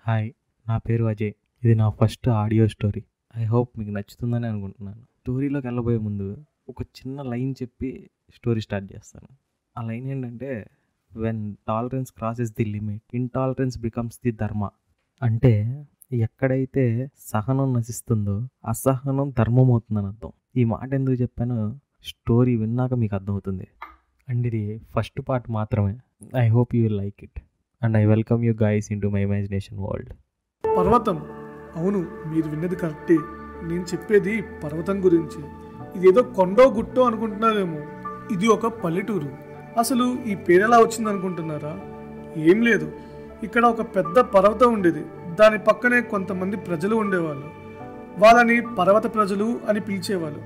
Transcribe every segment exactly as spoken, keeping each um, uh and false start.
Hi, నా పేరు అజయ్. ఇది నా first audio story. I hope మీకు నచ్చుతుందని అనుకుంటున్నాను. స్టోరీలోకి వెళ్ళబోయే ముందు ఒక చిన్న లైన్ చెప్పి స్టోరీ స్టార్ట్ చేస్తాను. ఆ లైన్ ఏంటంటే, when tolerance crosses the limit, intolerance becomes the dharma. అంటే ఎక్కడైతే సహనం నశిస్తుందో అసహనం ధర్మం అవుతుందని అర్థం. ఈ మాట ఎందుకు చెప్పానో స్టోరీ విన్నాక మీకు అర్థమవుతుంది. అండ్ ఇది ఫస్ట్ పార్ట్ మాత్రమే. I hope you will like it and I welcome you guys into my imagination world. పర్వతం. అవును, మీరు విన్నది కరెక్టే. నేను చెప్పేది పర్వతం గురించి. ఇదేదో కొండో గుట్టో అనుకుంటున్నారేమో. ఇది ఒక పల్లెటూరు. అసలు ఈ పేరు ఎలా వచ్చింది అనుకుంటున్నారా? ఏం లేదు, ఇక్కడ ఒక పెద్ద పర్వతం ఉండేది. దాని పక్కనే కొంతమంది ప్రజలు ఉండేవాళ్ళు. వాళ్ళని పర్వత ప్రజలు అని పిలిచేవాళ్ళు.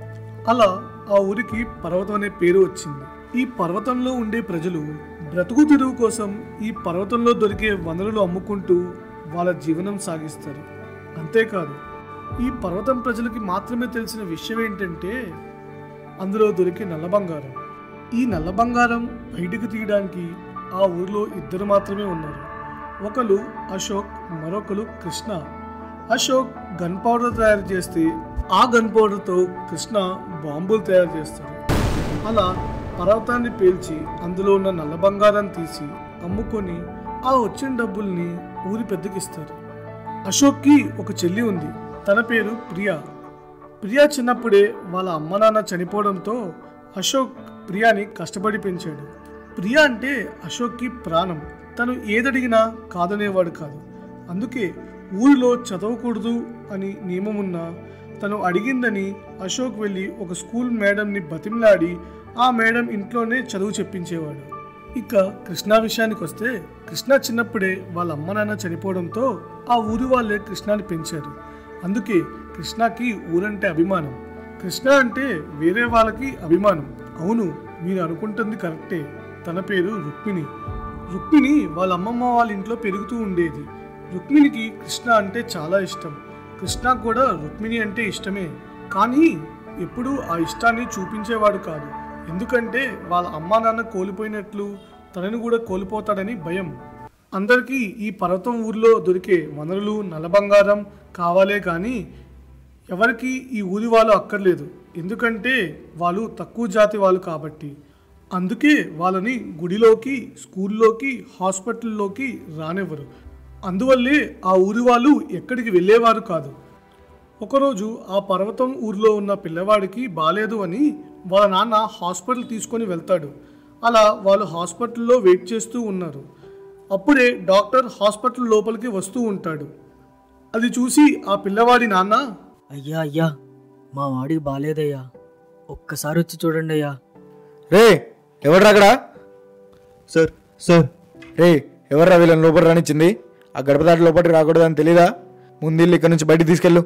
అలా ఆ ఊరికి పర్వతం అనే పేరు వచ్చింది. ఈ పర్వతంలో ఉండే ప్రజలు బ్రతుకు తెరువు కోసం ఈ పర్వతంలో దొరికే వనరులు అమ్ముకుంటూ వాళ్ళ జీవనం సాగిస్తారు. అంతేకాదు, ఈ పర్వతం ప్రజలకి మాత్రమే తెలిసిన విషయం ఏంటంటే అందులో దొరికే నల్ల బంగారం. ఈ నల్ల బంగారం బయటకు తీయడానికి ఆ ఊరిలో ఇద్దరు మాత్రమే ఉన్నారు. ఒకరు అశోక్, మరొకరు కృష్ణ. అశోక్ గన్ పౌడర్ తయారు చేస్తే ఆ గన్ పౌడర్తో కృష్ణ బాంబులు తయారు చేస్తారు. అలా పర్వతాన్ని పేల్చి అందులో ఉన్న నల్ల బంగారాన్ని తీసి అమ్ముకొని ఆ వచ్చిన డబ్బుల్ని ఊరి పెద్దకిస్తారు. అశోక్కి ఒక చెల్లి ఉంది. తన పేరు ప్రియా. ప్రియా చిన్నప్పుడే వాళ్ళ అమ్మ నాన్న చనిపోవడంతో అశోక్ ప్రియాని కష్టపడి పెంచాడు. ప్రియా అంటే అశోక్కి ప్రాణం. తను ఏదడిగినా కాదనేవాడు కాదు. అందుకే ఊరిలో చదవకూడదు అని నియమం ఉన్నా తను అడిగిందని అశోక్ వెళ్ళి ఒక స్కూల్ మేడంని బతిమలాడి ఆ మేడం ఇంట్లోనే చదువు చెప్పించేవాడు. ఇక కృష్ణ విషయానికి వస్తే, కృష్ణ చిన్నప్పుడే వాళ్ళ అమ్మ నాన్న చనిపోవడంతో ఆ ఊరి వాళ్ళే కృష్ణని పెంచారు. అందుకే కృష్ణకి ఊరంటే అభిమానం. కృష్ణ అంటే వేరే వాళ్ళకి అభిమానం. అవును, మీరు అనుకుంటుంది కరెక్టే. తన పేరు రుక్మిణి. రుక్మిణి వాళ్ళ అమ్మమ్మ వాళ్ళ ఇంట్లో పెరుగుతూ ఉండేది. రుక్మిణికి కృష్ణ అంటే చాలా ఇష్టం. కృష్ణ కూడా రుక్మిణి అంటే ఇష్టమే. కానీ ఎప్పుడూ ఆ ఇష్టాన్ని చూపించేవాడు కాదు. ఎందుకంటే వాళ్ళ అమ్మా నాన్న కోల్పోయినట్లు తనని కూడా కోల్పోతాడని భయం. అందరికీ ఈ పర్వతం ఊరిలో దొరికే వనరులు నల్ల బంగారం కావాలే కానీ ఎవరికి ఈ ఊరి వాళ్ళు అక్కర్లేదు. ఎందుకంటే వాళ్ళు తక్కువ జాతి వాళ్ళు కాబట్టి. అందుకే వాళ్ళని గుడిలోకి, స్కూల్లోకి, హాస్పిటల్లోకి రానివ్వరు. అందువల్లే ఆ ఊరి వాళ్ళు ఎక్కడికి వెళ్ళేవారు కాదు. ఒకరోజు ఆ పర్వతం ఊరిలో ఉన్న పిల్లవాడికి బాలేదు అని వాళ్ళ నాన్న హాస్పిటల్ తీసుకొని వెళ్తాడు. అలా వాళ్ళు హాస్పిటల్లో వెయిట్ చేస్తూ ఉన్నారు. అప్పుడే డాక్టర్ హాస్పిటల్ లోపలికి వస్తూ ఉంటాడు. అది చూసి ఆ పిల్లవాడి నాన్న, అయ్యా అయ్యా మా వాడికి బాలేదయ్యా, ఒక్కసారి వచ్చి చూడండి అయ్యా. రే ఎవడ్రా అక్కడ? సార్ సార్ రే ఎవర్రా వీళ్ళని లోపల రానిచ్చింది? ఆ గడప దాటి లోపలికి రాకూడదని తెలీదా? ముందు ఇక్కడ నుంచి బయటికి తీసుకెళ్ళు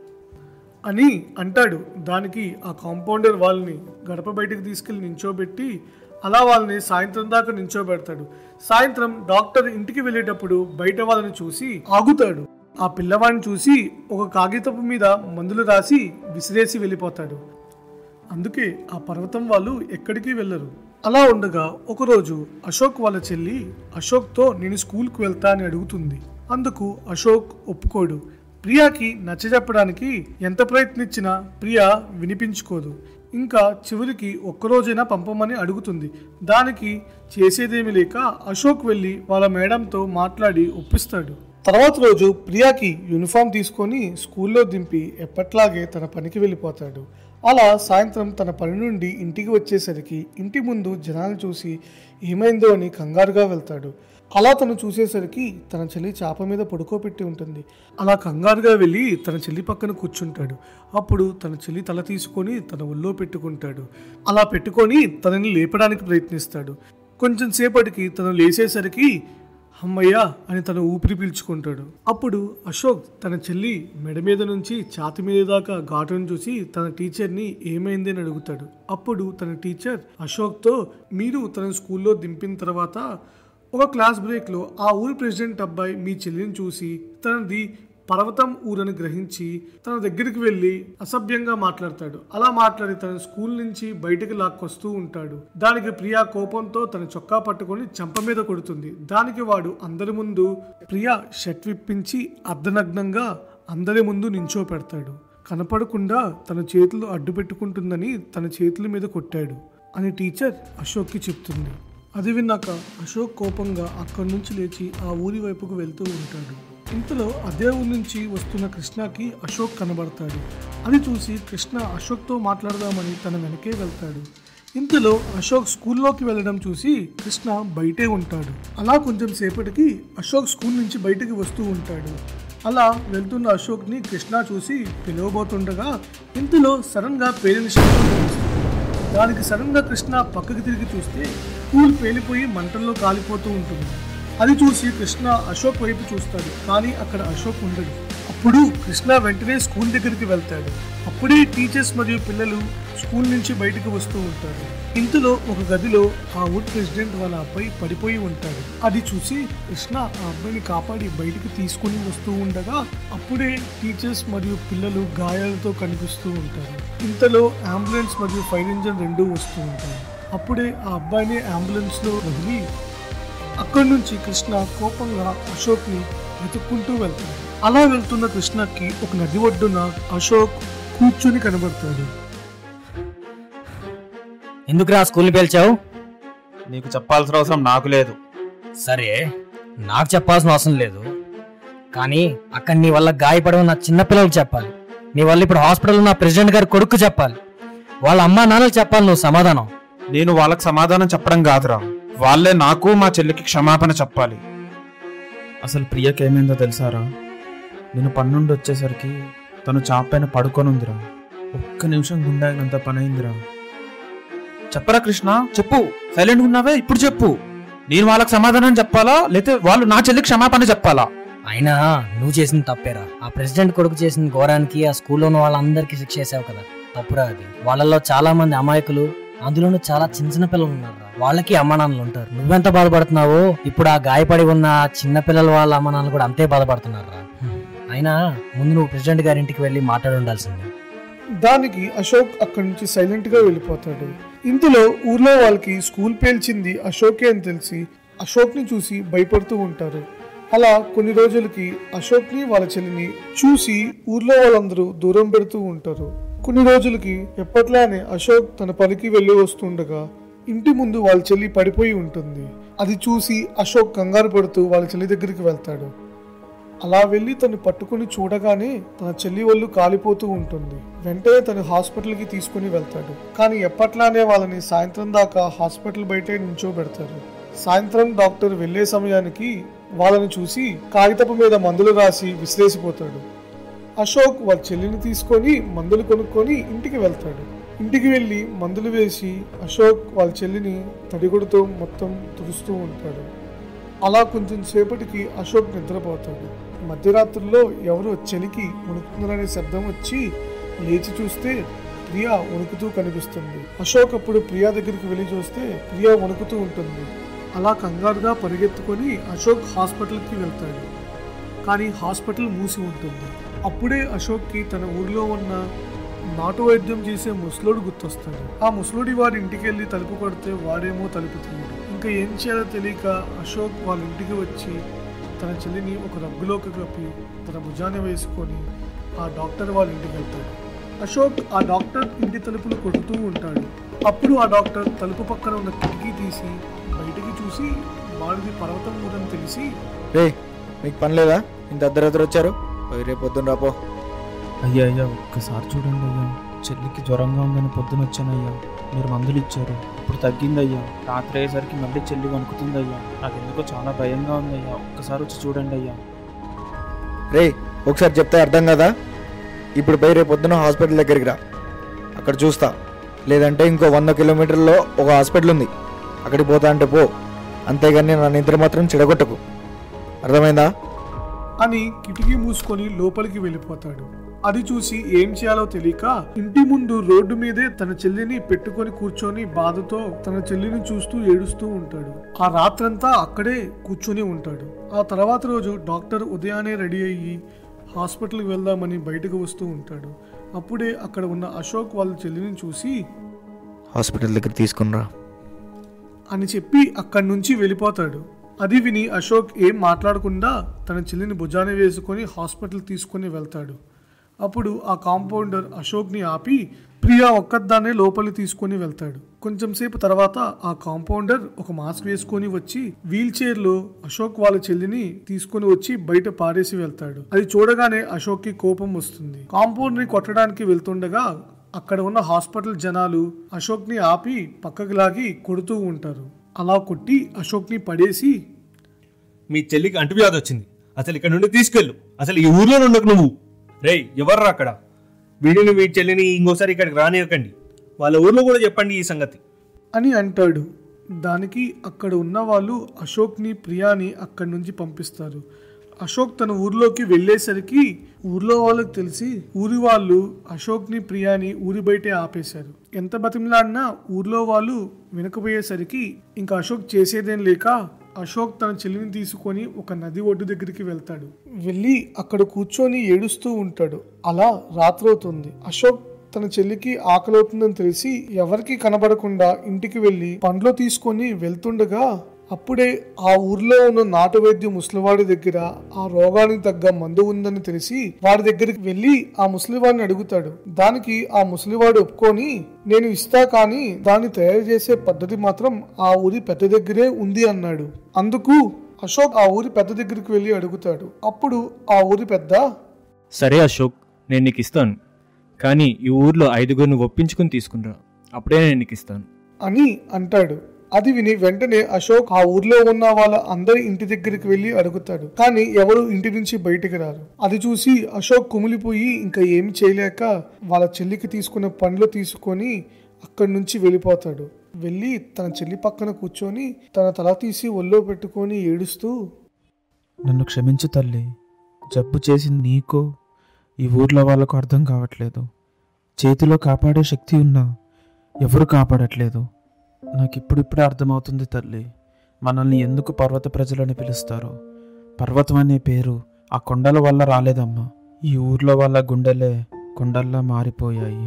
అని అంటాడు. దానికి ఆ కాంపౌండర్ వాళ్ళని గడప బయటకు తీసుకెళ్లి నించోబెట్టి అలా వాళ్ళని సాయంత్రం దాకా నించోబెడతాడు. సాయంత్రం డాక్టర్ ఇంటికి వెళ్ళేటప్పుడు బయట వాళ్ళని చూసి ఆగుతాడు. ఆ పిల్లవాడిని చూసి ఒక కాగితపు మీద మందులు రాసి విసిరేసి వెళ్ళిపోతాడు. అందుకే ఆ పర్వతం వాళ్ళు ఎక్కడికి వెళ్ళరు. అలా ఉండగా ఒకరోజు అశోక్ వాళ్ళ చెల్లి అశోక్తో నేను స్కూల్కి వెళ్తా అని అడుగుతుంది. అందుకు అశోక్ ఒప్పుకోడు. ప్రియాకి నచ్చజెప్పడానికి ఎంత ప్రయత్నించినా ప్రియా వినిపించుకోదు. ఇంకా చివరికి ఒక్కరోజైనా పంపమని అడుగుతుంది. దానికి చేసేదేమీ లేక అశోక్ వెళ్ళి వాళ్ళ మేడంతో మాట్లాడి ఒప్పిస్తాడు. తర్వాత రోజు ప్రియాకి యూనిఫామ్ తీసుకొని స్కూల్లో దింపి ఎప్పట్లాగే తన పనికి వెళ్ళిపోతాడు. అలా సాయంత్రం తన పని నుండి ఇంటికి వచ్చేసరికి ఇంటి ముందు జనాలు చూసి ఏమైందో అని కంగారుగా వెళ్తాడు. అలా తను చూసేసరికి తన చెల్లి చాప మీద పడుకోబెట్టి ఉంటుంది. అలా కంగారుగా వెళ్ళి తన చెల్లి పక్కన కూర్చుంటాడు. అప్పుడు తన చెల్లి తల తీసుకొని తన ఒళ్ళో పెట్టుకుంటాడు. అలా పెట్టుకొని తనని లేపడానికి ప్రయత్నిస్తాడు. కొంచెం సేపటికి తను లేచేసరికి అమ్మయ్యా అని తను ఊపిరి పీల్చుకుంటాడు. అప్పుడు అశోక్ తన చెల్లి మెడ మీద నుంచి ఛాతి మీద దాకా ఘాటును చూసి తన టీచర్ని ఏమైంది అని అడుగుతాడు. అప్పుడు తన టీచర్ అశోక్తో, మీరు తన స్కూల్లో దింపిన తర్వాత ఒక క్లాస్ బ్రేక్లో ఆ ఊరి ప్రెసిడెంట్ అబ్బాయి మీ చెల్లిని చూసి తనది పర్వతం ఊరని గ్రహించి తన దగ్గరికి వెళ్ళి అసభ్యంగా మాట్లాడతాడు. అలా మాట్లాడి తన స్కూల్ నుంచి బయటకు లాక్కొస్తూ ఉంటాడు. దానికి ప్రియా కోపంతో తన చొక్కా పట్టుకొని చెంప మీద కొడుతుంది. దానికి వాడు అందరి ముందు ప్రియా షర్ట్ విప్పించి అర్ధనగ్నంగా అందరి ముందు నించో పెడతాడు. కనపడకుండా తన చేతులు అడ్డు పెట్టుకుంటుందని తన చేతుల మీద కొట్టాడు అని టీచర్ అశోక్కి చెప్తుంది. అది విన్నాక అశోక్ కోపంగా అక్కడి నుంచి లేచి ఆ ఊరి వైపుకు వెళ్తూ ఉంటాడు. ఇంతలో అదే ఊరి నుంచి వస్తున్న కృష్ణకి అశోక్ కనబడతాడు. అది చూసి కృష్ణ అశోక్తో మాట్లాడదామని తన వెనకే వెళ్తాడు. ఇంతలో అశోక్ స్కూల్లోకి వెళ్ళడం చూసి కృష్ణ బయటే ఉంటాడు. అలా కొంచెం సేపటికి అశోక్ స్కూల్ నుంచి బయటికి వస్తూ ఉంటాడు. అలా వెళ్తున్న అశోక్ని కృష్ణ చూసి పిలవబోతుండగా ఇంతలో సడన్ గా పేలిన శబ్దం వినిపిస్తుంది. దానికి సడన్ గా కృష్ణ పక్కకి తిరిగి చూస్తే స్కూల్ పేలిపోయి మంటల్లో కాలిపోతూ ఉంటుంది. అది చూసి కృష్ణ అశోక్ వైపు చూస్తాడు, కానీ అక్కడ అశోక్ ఉండడు. అప్పుడు కృష్ణ వెంటనే స్కూల్ దగ్గరికి వెళ్తాడు. అప్పుడే టీచర్స్ మరియు పిల్లలు స్కూల్ నుంచి బయటకు వస్తూ ఉంటారు. ఇంతలో ఒక గదిలో ఆ వుడ్ ప్రెసిడెంట్ వాళ్ళ అబ్బాయి పడిపోయి ఉంటాడు. అది చూసి కృష్ణ ఆ అబ్బాయిని కాపాడి బయటికి తీసుకుని వస్తూ ఉండగా అప్పుడే టీచర్స్ మరియు పిల్లలు గాయాలతో కనిపిస్తూ ఉంటారు. ఇంతలో అంబులెన్స్ మరియు ఫైర్ ఇంజిన్ రెండూ వస్తూ ఉంటాయి. అప్పుడే ఆ అబ్బాయిని అంబులెన్స్ లో వదిలి అక్కడి నుంచి కృష్ణ కోపంగా అశోక్ ని వెతుక్కుంటూ వెళ్తాడు. అలా వెళ్తున్న కృష్ణకి ఒక నది ఒడ్డున అశోక్ కూర్చొని కనబడతాడు. ఎందుకురా స్కూల్ పేల్చావు? నీకు చెప్పాల్సిన అవసరం నాకు లేదు. సరే, నాకు చెప్పాల్సిన అవసరం లేదు, కానీ అక్కడ నీ వల్ల గాయపడి ఉన్న చిన్నపిల్లలకు చెప్పాలి. నీ వల్ల ఇప్పుడు హాస్పిటల్ ఉన్న ప్రెసిడెంట్ గారి కొడుకు చెప్పాలి. వాళ్ళ అమ్మా నాన్నలు చెప్పాలి నువ్వు సమాధానం. నేను వాళ్ళకి సమాధానం చెప్పడం కాదురా, వాళ్ళే నాకు మా చెల్లికి క్షమాపణ చెప్పాలి. అసలు ప్రియకి ఏమైందో తెలుసారా? నేను పన్నుండి వచ్చేసరికి తను చాపైన పడుకొని ఉందిరా. ఒక్క నిమిషం గుండాగినంత పని అయిందిరా. చెప్పరా కృష్ణ, చెప్పు. సైలెంట్ ఉన్నావే, ఇప్పుడు చెప్పు. నేను వాళ్ళకి సమాధానం చెప్పాలా, లేకపోతే వాళ్ళు నా చెల్లికి క్షమాపణ చెప్పాలా? అయినా నువ్వు చేసిన తప్పేరా. ఆ ప్రెసిడెంట్ కొడుకు చేసిన ఘోరానికి ఆ స్కూల్లో ఉన్న వాళ్ళందరికీ శిక్ష వేసావు కదా, తప్పురా అది. వాళ్ళలో చాలా మంది అమాయకులు, అందులోనూ చాలా చిన్న చిన్న పిల్లలు ఉన్నారు. వాళ్ళకి అమ్మ నాన్నలు ఉంటారు. నువ్వెంత బాధపడుతున్నావో ఇప్పుడు ఆ గాయపడి ఉన్న చిన్న పిల్లల వాళ్ళ అమ్మ నాన్నలు కూడా అంతే బాధపడుతున్నారా. అయినా ముందు నువ్వు ప్రెసిడెంట్ గారి ఇంటికి వెళ్ళి మాట్లాడి ఉండాల్సింది. దానికి అశోక్ అక్కడి నుంచి సైలెంట్ గా వెళ్ళిపోతాడు. ఇంతలో ఊర్లో వాళ్ళకి స్కూల్ పేల్చింది అశోకే అని తెలిసి అశోక్ ని చూసి భయపడుతూ ఉంటారు. అలా కొన్ని రోజులకి అశోక్ ని వాళ్ళ చెల్లిని చూసి ఊర్లో వాళ్ళందరూ దూరం పెడుతూ ఉంటారు. కొన్ని రోజులకి ఎప్పట్లానే అశోక్ తన పనికి వెళ్ళి వస్తుండగా ఇంటి ముందు వాళ్ళ చెల్లి పడిపోయి ఉంటుంది. అది చూసి అశోక్ కంగారు పడుతూ వాళ్ళ చెల్లి దగ్గరికి వెళ్తాడు. అలా వెళ్ళి తను పట్టుకుని చూడగానే తన చెల్లి ఒళ్ళు కాలిపోతూ ఉంటుంది. వెంటనే తను హాస్పిటల్కి తీసుకుని వెళ్తాడు. కానీ ఎప్పట్లానే వాళ్ళని సాయంత్రం దాకా హాస్పిటల్ బయటే నించోబెడతారు. సాయంత్రం డాక్టర్ వెళ్లే సమయానికి వాళ్ళని చూసి కాగితపు మీద మందులు రాసి విసిరేసిపోతాడు. అశోక్ వాళ్ళ చెల్లిని తీసుకొని మందులు కొనుక్కొని ఇంటికి వెళ్తాడు. ఇంటికి వెళ్ళి మందులు వేసి అశోక్ వాళ్ళ చెల్లిని తడిగుడుతో మొత్తం తుడుస్తూ ఉంటాడు. అలా కొంచెం సేపటికి అశోక్ నిద్రపోతాడు. మధ్యరాత్రుల్లో ఎవరో చలికి వణుకుతున్నారనే శబ్దం వచ్చి లేచి చూస్తే ప్రియా వణుకుతూ కనిపిస్తుంది. అశోక్ అప్పుడు ప్రియా దగ్గరికి వెళ్ళి చూస్తే ప్రియా వణుకుతూ ఉంటుంది. అలా కంగారుగా పరిగెత్తుకొని అశోక్ హాస్పిటల్కి వెళ్తాడు. కానీ హాస్పిటల్ మూసి ఉంటుంది. అప్పుడే అశోక్కి తన ఊరిలో ఉన్న నాటు వైద్యం చేసే ముసలోడు గుర్తొస్తాడు. ఆ ముసలోడి వాడి ఇంటికి వెళ్ళి తలుపు కొడితే వాడేమో తలుపు తీయడు. ఇంకా ఏం చేయాలో తెలియక అశోక్ వాళ్ళ ఇంటికి వచ్చి తన చెల్లిని ఒక రగ్గులోకి కప్పి తన భుజాన్ని వేసుకొని ఆ డాక్టర్ వాళ్ళ ఇంటికి వెళ్తాడు. అశోక్ ఆ డాక్టర్ ఇంటి తలుపులు కొడుతూ ఉంటాడు. అప్పుడు ఆ డాక్టర్ తలుపు పక్కన ఉన్న కిటికీ తీసి బయటికి చూసి వాడిది పర్వతం ఊరని తెలిసి, రే మీకు పని లేదా? ఇంత అర్ధరాత్రి వచ్చారు, రేపు పొద్దున్న రాపో. అయ్యా అయ్యా ఒక్కసారి చూడండి అయ్యా, చెల్లికి జ్వరంగా ఉందని పొద్దున వచ్చానయ్యా, మీరు మందులు ఇచ్చారు, ఇప్పుడు తగ్గిందయ్యా. రాత్రి అయ్యేసరికి మళ్ళీ చెల్లి వణుకుతుందయ్యా, నాకు ఎందుకో చాలా భయంగా ఉందయ్యా, ఒక్కసారి వచ్చి చూడండి అయ్యా. రే ఒకసారి చెప్తే అర్థం కదా, ఇప్పుడు పోయి రేపు పొద్దున హాస్పిటల్ దగ్గరికి రా, అక్కడ చూస్తా. లేదంటే ఇంకో వంద కిలోమీటర్లో ఒక హాస్పిటల్ ఉంది, అక్కడికి పోతా అంటే పో, అంతేగాని నా నిద్ర మాత్రం చెడగొట్టకు, అర్థమైందా అని కిటికీ మూసుకొని లోపలికి వెళ్ళిపోతాడు. అది చూసి ఏం చేయాలో తెలియక ఇంటి ముందు రోడ్డు మీదే తన చెల్లిని పెట్టుకొని కూర్చొని బాధతో తన చెల్లిని చూస్తూ ఏడుస్తూ ఉంటాడు. ఆ రాత్రంతా అక్కడే కూర్చొని ఉంటాడు. ఆ తర్వాత రోజు డాక్టర్ ఉదయాన్నే రెడీ అయ్యి హాస్పిటల్కి వెళ్దామని బయటకు వస్తూ ఉంటాడు. అప్పుడే అక్కడ ఉన్న అశోక్ వాళ్ళ చెల్లిని చూసి హాస్పిటల్ దగ్గర తీసుకునిరా అని చెప్పి అక్కడి నుంచి వెళ్ళిపోతాడు. అది విని అశోక్ ఏం మాట్లాడకుండా తన చెల్లిని భుజాన వేసుకొని హాస్పిటల్ తీసుకొని వెళ్తాడు. అప్పుడు ఆ కాంపౌండర్ అశోక్ని ఆపి ప్రియా ఒక్కదాన్నే లోపలి తీసుకొని వెళ్తాడు. కొంచెం సేపు తర్వాత ఆ కాంపౌండర్ ఒక మాస్క్ వేసుకొని వచ్చి వీల్ చైర్ లో అశోక్ వాళ్ళ చెల్లిని తీసుకొని వచ్చి బయట పారేసి వెళ్తాడు. అది చూడగానే అశోక్ కి కోపం వస్తుంది. కాంపౌండర్ ని కొట్టడానికి వెళ్తుండగా అక్కడ ఉన్న హాస్పిటల్ జనాలు అశోక్ ని ఆపి పక్కకు లాగి కొడుతూ ఉంటారు. అలా కొట్టి అశోక్ ని పడేసి మీ చెల్లికి అంటువ్యాధి వచ్చింది, అసలు ఇక్కడ నుండి తీసుకెళ్ళు, అసలు ఈ ఊర్లో ఉండకు నువ్వు. రే ఎవర్రా అక్కడ, వీడిని వీడి చెల్లిని ఇంకోసారి ఇక్కడికి రానివ్వకండి, వాళ్ళ ఊర్లో కూడా చెప్పండి ఈ సంగతి అని అంటాడు. దానికి అక్కడ ఉన్న వాళ్ళు అశోక్ని ప్రియాని అక్కడి నుంచి పంపిస్తారు. అశోక్ తన ఊర్లోకి వెళ్ళేసరికి ఊర్లో వాళ్ళకి తెలిసి ఊరి వాళ్ళు అశోక్ని ప్రియాని ఊరి బయటే ఆపేశారు. ఎంత బతిమలాడినా ఊర్లో వాళ్ళు వినకపోయేసరికి ఇంకా అశోక్ చేసేదేం లేక అశోక్ తన చెల్లిని తీసుకొని ఒక నది ఒడ్డు దగ్గరికి వెళ్తాడు. వెళ్ళి అక్కడ కూర్చొని ఏడుస్తూ ఉంటాడు. అలా రాత్రవుతుంది. అశోక్ తన చెల్లికి ఆకలవుతుందని తెలిసి ఎవరికి కనబడకుండా ఇంటికి వెళ్ళి పండ్లు తీసుకొని వెళ్తుండగా అప్పుడే ఆ ఊర్లో ఉన్న నాటు వైద్య ముసలివాడి దగ్గర ఆ రోగానికి తగ్గ మందు ఉందని తెలిసి వాడి దగ్గరికి వెళ్ళి ఆ ముసలివాడిని అడుగుతాడు. దానికి ఆ ముసలివాడు ఒప్పుకొని నేను ఇస్తా కానీ దాన్ని తయారు చేసే పద్ధతి మాత్రం ఆ ఊరి పెద్ద దగ్గరే ఉంది అన్నాడు. అందుకు అశోక్ ఆ ఊరి పెద్ద దగ్గరికి వెళ్ళి అడుగుతాడు. అప్పుడు ఆ ఊరి పెద్ద సరే అశోక్, నేను నీకు ఇస్తాను, కానీ ఈ ఊర్లో ఐదుగురిని ఒప్పించుకుని తీసుకురా, అప్పుడే నేను నీకు ఇస్తాను అని అంటాడు. అది విని వెంటనే అశోక్ ఆ ఊర్లో ఉన్న వాళ్ళ అందరి ఇంటి దగ్గరికి వెళ్ళి అడుగుతాడు. కానీ ఎవరు ఇంటి నుంచి బయటికి రారు. అది చూసి అశోక్ కుమిలిపోయి ఇంకా ఏమి చేయలేక వాళ్ళ చెల్లికి తీసుకున్న పండ్లు తీసుకొని అక్కడి నుంచి వెళ్ళిపోతాడు. వెళ్ళి తన చెల్లి పక్కన కూర్చొని తన తల తీసి ఒళ్ళో పెట్టుకొని ఏడుస్తూ నన్ను క్షమించు తల్లి, జబ్బు చేసింది నీకో ఈ ఊర్లో వాళ్ళకు అర్థం కావట్లేదు. చేతిలో కాపాడే శక్తి ఉన్నా ఎవరు కాపాడట్లేదు. నాకు ఇప్పుడిప్పుడే అర్థమవుతుంది తల్లి, మనల్ని ఎందుకు పర్వత ప్రజలని పిలుస్తారో. పర్వతం అనే పేరు ఆ కొండల వల్ల రాలేదమ్మా, ఈ ఊర్లో వాళ్ళ గుండెలే కొండల్లా మారిపోయాయి.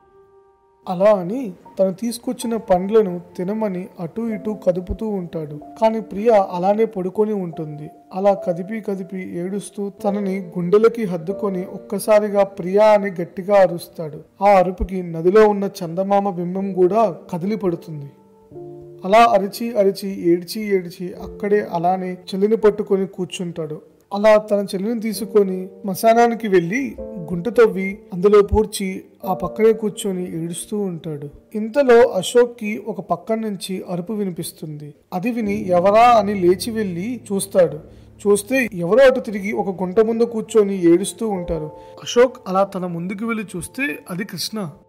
అలా అని తను తీసుకొచ్చిన పండ్లను తినమని అటు ఇటు కదుపుతూ ఉంటాడు. కానీ ప్రియ అలానే పడుకొని ఉంటుంది. అలా కదిపి కదిపి ఏడుస్తూ తనని గుండెలకి హద్దుకొని ఒక్కసారిగా ప్రియా అని గట్టిగా అరుస్తాడు. ఆ అరుపుకి నదిలో ఉన్న చందమామ బింబం కూడా కదిలి పడుతుంది. అలా అరిచి అరిచి ఏడ్చి ఏడ్చి అక్కడే అలానే చెల్లిని పట్టుకొని కూర్చుంటాడు. అలా తన చెల్లిని తీసుకొని శ్మశానానికి వెళ్ళి గుంట తవ్వి అందులో పూడ్చి ఆ పక్కనే కూర్చొని ఏడుస్తూ ఉంటాడు. ఇంతలో అశోక్ కి ఒక పక్క నుంచి అరుపు వినిపిస్తుంది. అది విని ఎవరా అని లేచి వెళ్ళి చూస్తాడు. చూస్తే ఎవరో అటు తిరిగి ఒక గుంట ముందు కూర్చొని ఏడుస్తూ ఉంటారు. అశోక్ అలా తన ముందుకు వెళ్ళి చూస్తే అది కృష్ణ.